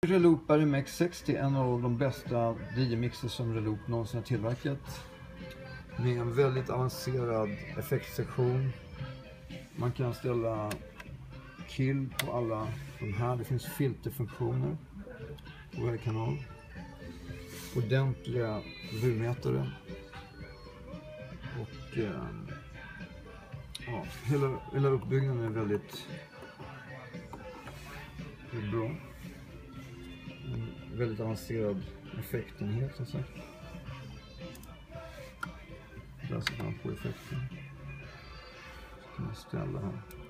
Reloop RMX60, en av de bästa DJ-mixer som Reloop någonsin har tillverkat. Med en väldigt avancerad effektsektion. Man kan ställa kill på alla de här. Det finns filterfunktioner på varje kanal. Ordentliga volymmätare. Och ja, hela uppbyggnaden är väldigt bra. En väldigt avancerad effektenhet som sagt. Där ser man på effekten. Så kan man ställa här.